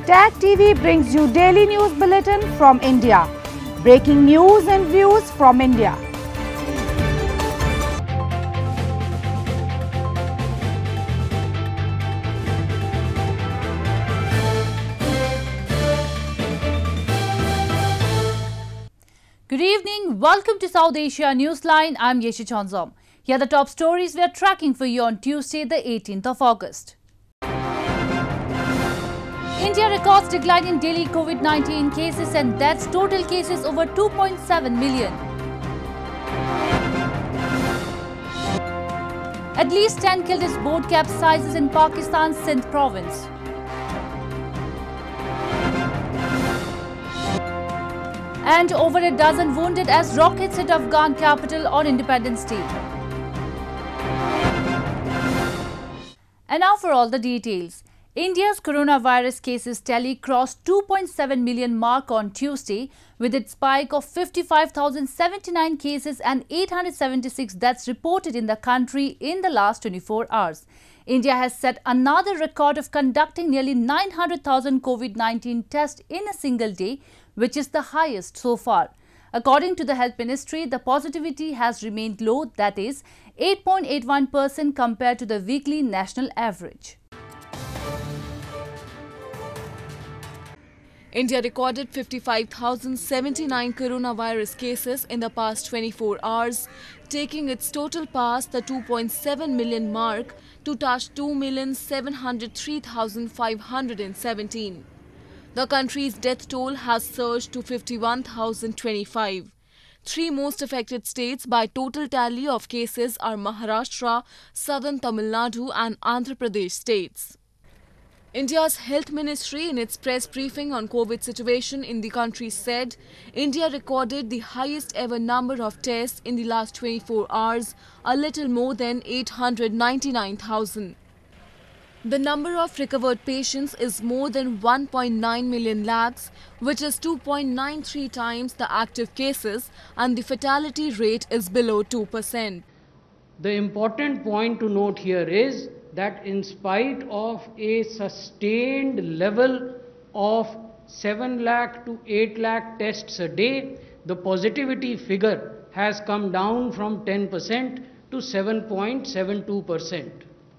Tag TV brings you daily news bulletin from India. Breaking news and views from India. Good evening. Welcome to South Asia Newsline. I'm Yeshi Chonzom. Here are the top stories we are tracking for you on Tuesday, the 18th of August. India records decline in daily COVID-19 cases and deaths. Total cases over 2.7 million. At least 10 killed as boat capsizes in Pakistan's Sindh province. And over a dozen wounded as rockets hit Afghan capital on Independence Day. And now for all the details. India's coronavirus cases tally crossed 2.7 million mark on Tuesday with its spike of 55,079 cases and 876 deaths reported in the country in the last 24 hours. India has set another record of conducting nearly 900,000 COVID-19 tests in a single day, which is the highest so far. According to the Health Ministry, the positivity has remained low, that is 8.81% compared to the weekly national average. India recorded 55,079 coronavirus cases in the past 24 hours, taking its total past the 2.7 million mark to touch 2,703,517. The country's death toll has surged to 51,025. Three most affected states by total tally of cases are Maharashtra, Southern Tamil Nadu and Andhra Pradesh states. India's Health Ministry in its press briefing on COVID situation in the country said India recorded the highest ever number of tests in the last 24 hours, a little more than 899,000. The number of recovered patients is more than 1.9 million lakhs, which is 2.93 times the active cases, and the fatality rate is below 2%. The important point to note here is that in spite of a sustained level of 7 lakh to 8 lakh tests a day, the positivity figure has come down from 10% to 7.72%.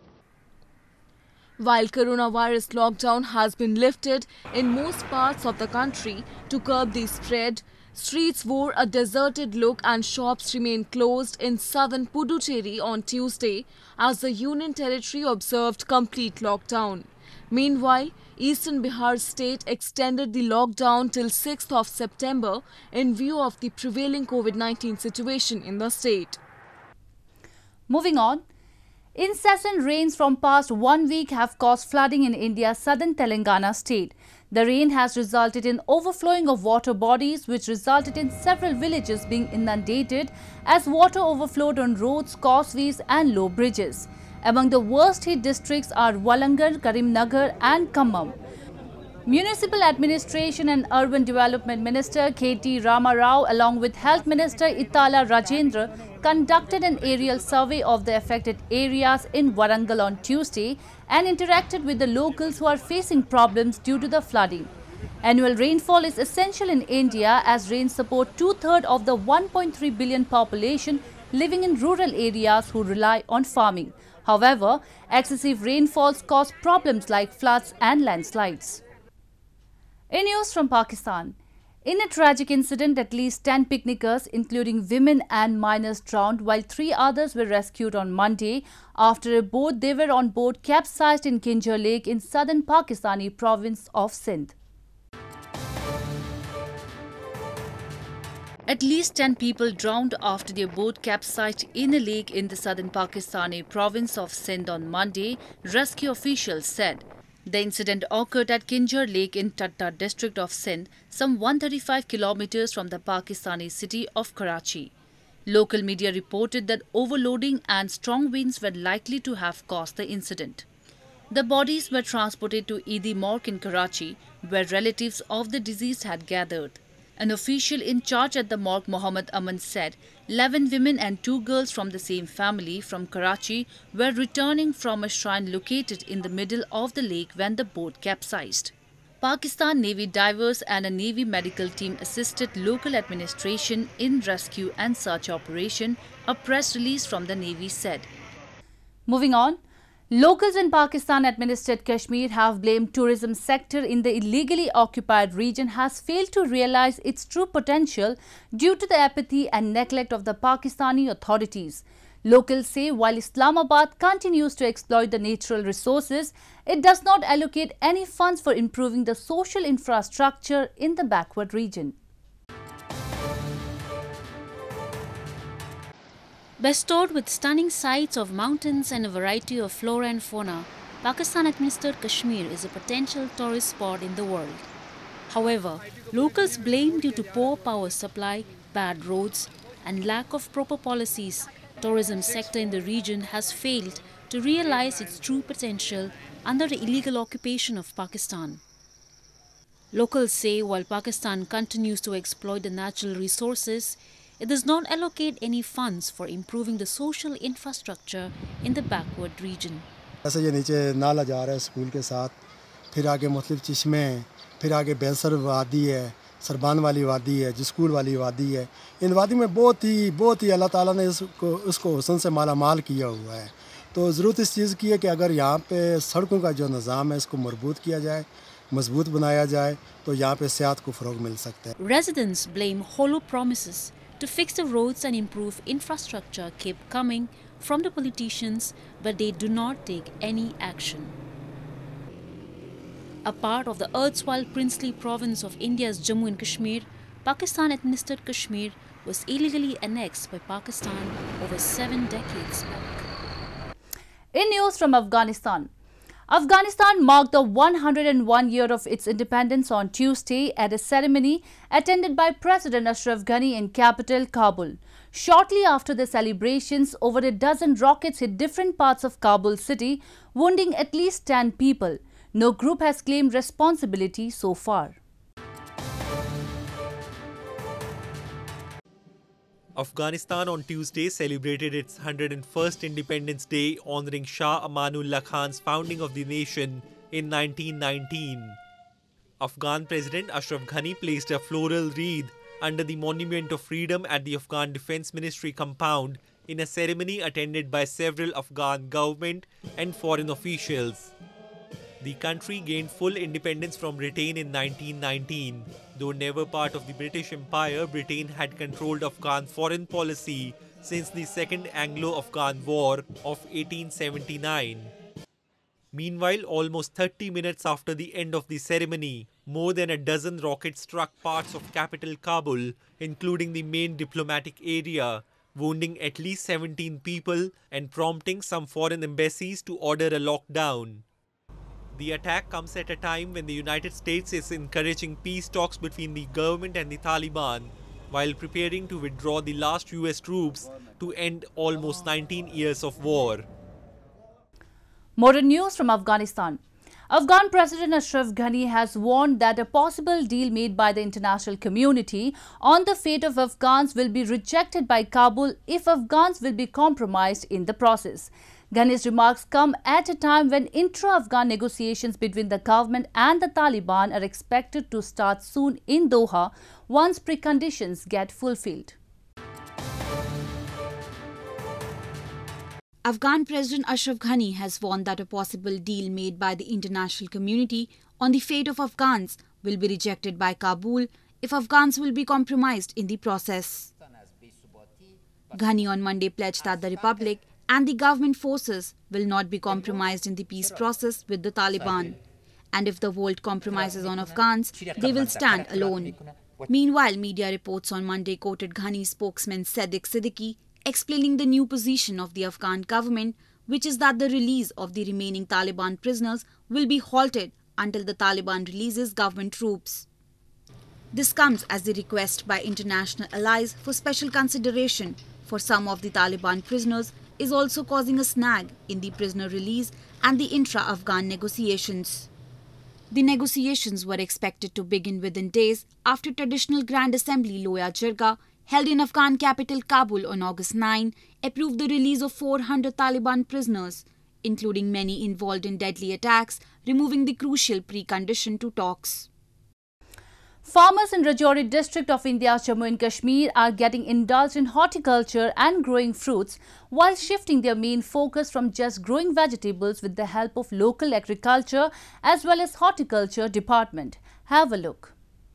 While coronavirus lockdown has been lifted in most parts of the country to curb the spread, streets wore a deserted look and shops remained closed in southern Puducherry on Tuesday as the Union Territory observed complete lockdown. Meanwhile, Eastern Bihar state extended the lockdown till 6th of September in view of the prevailing COVID-19 situation in the state. Moving on. Incessant rains from past 1 week have caused flooding in India's southern Telangana state. The rain has resulted in overflowing of water bodies, which resulted in several villages being inundated as water overflowed on roads, causeways and low bridges. Among the worst hit districts are Walangar, Karimnagar and Khammam. Municipal Administration and Urban Development Minister K.T. Rama Rao along with Health Minister Itala Rajendra conducted an aerial survey of the affected areas in Warangal on Tuesday and interacted with the locals who are facing problems due to the flooding. Annual rainfall is essential in India as rains support two-thirds of the 1.3 billion population living in rural areas who rely on farming. However, excessive rainfalls cause problems like floods and landslides. In news from Pakistan, in a tragic incident, at least 10 picnickers, including women and minors, drowned while 3 others were rescued on Monday after a boat they were on board capsized in Kinjur Lake in southern Pakistani province of Sindh. At least 10 people drowned after their boat capsized in a lake in the southern Pakistani province of Sindh on Monday, rescue officials said. The incident occurred at Kinjur Lake in Tatta district of Sindh, some 135 kilometers from the Pakistani city of Karachi. Local media reported that overloading and strong winds were likely to have caused the incident. The bodies were transported to Eidi Morgue in Karachi, where relatives of the deceased had gathered. An official in charge at the morgue, Mohammad Aman, said 11 women and 2 girls from the same family from Karachi were returning from a shrine located in the middle of the lake when the boat capsized. Pakistan Navy divers and a Navy medical team assisted local administration in rescue and search operation, a press release from the Navy said. Moving on, locals in Pakistan-administered Kashmir have blamed tourism sector in the illegally occupied region has failed to realize its true potential due to the apathy and neglect of the Pakistani authorities. Locals say while Islamabad continues to exploit the natural resources, it does not allocate any funds for improving the social infrastructure in the backward region. Bestowed with stunning sights of mountains and a variety of flora and fauna, Pakistan-administered Kashmir is a potential tourist spot in the world. However, locals blame due to poor power supply, bad roads and lack of proper policies. Tourism sector in the region has failed to realize its true potential under the illegal occupation of Pakistan. Locals say while Pakistan continues to exploit the natural resources, it does not allocate any funds for improving the social infrastructure in the backward region. ऐसे ये नीचे नाला जा रहा है school के साथ, फिर आगे मुख्तलिफ चश्मे हैं, फिर आगे बेंसर वादी है, सरबान वाली वादी है, जिस्कूल वाली वादी है। इन वादी में बहुत ही अल्लाह ताला ने उसको हुस्न से मालामाल किया हुआ है। तो ज़रूरत इस चीज़ की है कि अगर यहाँ पे सड़कों का जो निज़ाम है इसको मजबूत किया जाए, मजबूत बनाया जाए, तो यहाँ पे सेहत को फ़रोग मिल सकता है। Residents blame hollow promises to fix the roads and improve infrastructure keep coming from the politicians, but they do not take any action. A part of the erstwhile princely province of India's Jammu and Kashmir, Pakistan-administered Kashmir was illegally annexed by Pakistan over 7 decades back. In news from Afghanistan, Afghanistan marked the 101 year of its independence on Tuesday at a ceremony attended by President Ashraf Ghani in capital Kabul. Shortly after the celebrations, over a dozen rockets hit different parts of Kabul city, wounding at least 10 people. No group has claimed responsibility so far. Afghanistan on Tuesday celebrated its 101st Independence Day, honouring Shah Amanullah Khan's founding of the nation in 1919. Afghan President Ashraf Ghani placed a floral wreath under the Monument of Freedom at the Afghan Defence Ministry compound in a ceremony attended by several Afghan government and foreign officials. The country gained full independence from Britain in 1919. Though never part of the British Empire, Britain had controlled Afghan foreign policy since the Second Anglo-Afghan War of 1879. Meanwhile, almost 30 minutes after the end of the ceremony, more than a dozen rockets struck parts of capital Kabul, including the main diplomatic area, wounding at least 17 people and prompting some foreign embassies to order a lockdown. The attack comes at a time when the United States is encouraging peace talks between the government and the Taliban, while preparing to withdraw the last US troops to end almost 19 years of war. More news from Afghanistan. Afghan President Ashraf Ghani has warned that a possible deal made by the international community on the fate of Afghans will be rejected by Kabul if Afghans will be compromised in the process. Ghani's remarks come at a time when intra-Afghan negotiations between the government and the Taliban are expected to start soon in Doha once preconditions get fulfilled. Afghan President Ashraf Ghani has warned that a possible deal made by the international community on the fate of Afghans will be rejected by Kabul if Afghans will be compromised in the process. Ghani on Monday pledged that the Republic and the government forces will not be compromised in the peace process with the Taliban. And if the world compromises on Afghans, they will stand alone. Meanwhile, media reports on Monday quoted Ghani's spokesman Sadiq Siddiqui explaining the new position of the Afghan government, which is that the release of the remaining Taliban prisoners will be halted until the Taliban releases government troops. This comes as the request by international allies for special consideration for some of the Taliban prisoners is also causing a snag in the prisoner release and the intra-Afghan negotiations. The negotiations were expected to begin within days after traditional Grand Assembly Loya Jirga, held in Afghan capital Kabul on August 9, approved the release of 400 Taliban prisoners, including many involved in deadly attacks, removing the crucial precondition to talks. Farmers in Rajouri district of India's Jammu and Kashmir are getting indulged in horticulture and growing fruits while shifting their main focus from just growing vegetables with the help of local agriculture as well as horticulture department. Have a look.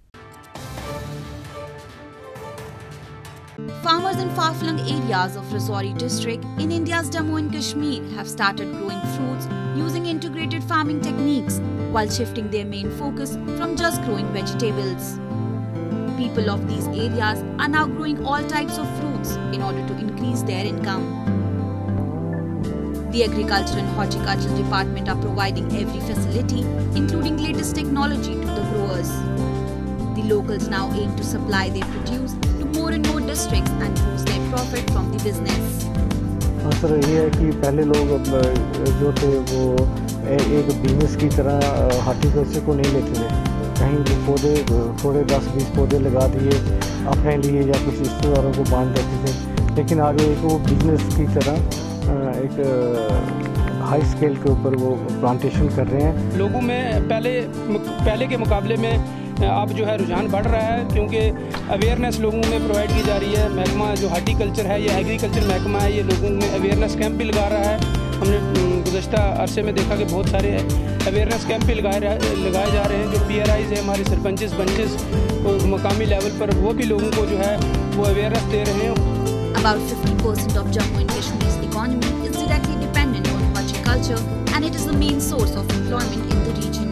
Farmers in far-flung areas of Rajouri district in India's Jammu and Kashmir have started growing fruits using integrated farming techniques while shifting their main focus from just growing vegetables. People of these areas are now growing all types of fruits in order to increase their income. The Agriculture and Horticulture Department are providing every facility, including latest technology, to the growers. The locals now aim to supply their produce to more and more districts and boost their profit from the business. Sir ये है कि पहले लोग जो थे वो एक business की तरह हार्टिकल्चर को नहीं लेते थे, कहीं पौधे थोड़े 10-20 पौधे लगा दिए अपने लिए या कुछ रिश्तेदारों को बांट देते थे, लेकिन आगे एक वो बिजनेस की तरह एक हाई स्केल के ऊपर वो प्लांटेशन कर रहे हैं। लोगों में पहले के मुकाबले में अब जो है रुझान बढ़ रहा है, क्योंकि अवेयरनेस लोगों में प्रोवाइड की जा रही है। महकमा जो हार्टिकल्चर है या एग्रीकल्चर महकमा है, ये लोगों में अवेयरनेस कैंप भी लगा रहा है। हमने गुज़श्ता अरसे में देखा कि बहुत सारे अवेयरनेस कैंप भी लगाए जा रहे हैं। जो PRIs है हमारे सरपंचेस पंचेस और मकामी लेवल पर, वो भी लोगों को जो है वो अवेयरनेस दे रहे हैं। About 50% of Jammu and Kashmir's economy is directly dependent on horticulture, and it is the main source of employment in the region.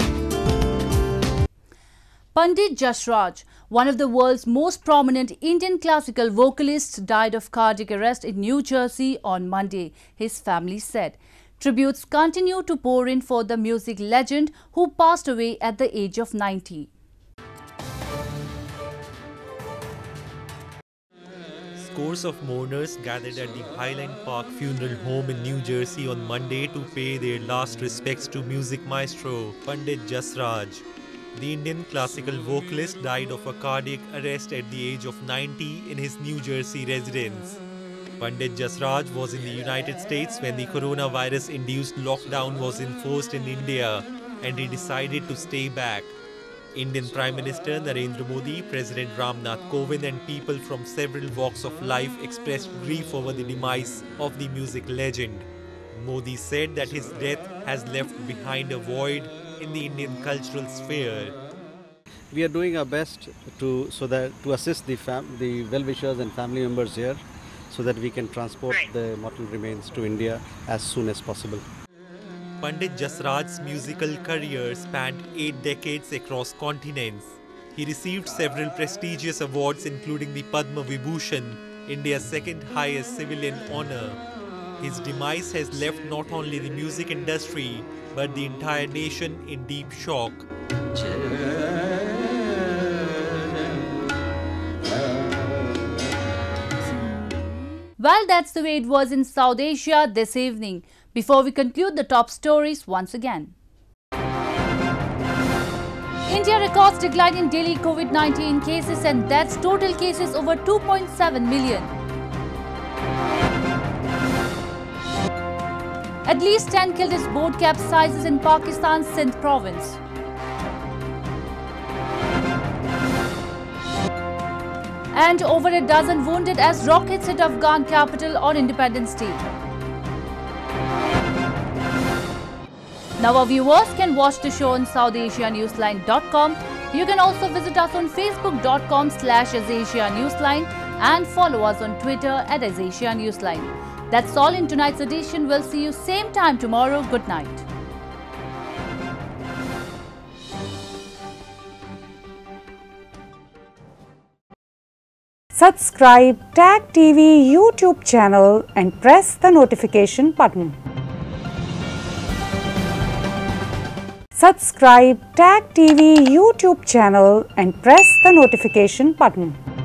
Pandit Jasraj, one of the world's most prominent Indian classical vocalists, died of cardiac arrest in New Jersey on Monday, his family said. Tributes continue to pour in for the music legend who passed away at the age of 90. Scores of mourners gathered at the Highland Park Funeral Home in New Jersey on Monday to pay their last respects to music maestro Pandit Jasraj. The Indian classical vocalist died of a cardiac arrest at the age of 90 in his New Jersey residence. Pandit Jasraj was in the United States when the coronavirus-induced lockdown was enforced in India, and he decided to stay back. Indian Prime Minister Narendra Modi, President Ramnath Kovind and people from several walks of life expressed grief over the demise of the music legend. Modi said that his death has left behind a void in the Indian cultural sphere. We are doing our best to assist the well-wishers and family members here, so that we can transport the mortal remains to India as soon as possible. Pandit Jasraj's musical career spanned 8 decades across continents. He received several prestigious awards, including the Padma Vibhushan, India's second highest civilian honor. His demise has left not only the music industry, but the entire nation in deep shock. Well, that's the way it was in South Asia this evening. Before we conclude the top stories once again. India records decline in daily COVID-19 cases and deaths, total cases over 2.7 million. At least 10 killed as boat capsizes in Pakistan's Sindh province. And over a dozen wounded as rockets hit Afghan capital on Independence Day. Now our viewers can watch the show on SouthAsiaNewsline.com. You can also visit us on Facebook.com/AsAsiaNewsline and follow us on Twitter @AsAsiaNewsline. That's all in tonight's edition. We'll see you same time tomorrow. Good night. Subscribe Tag TV YouTube channel and press the notification button. Subscribe Tag TV YouTube channel and press the notification button.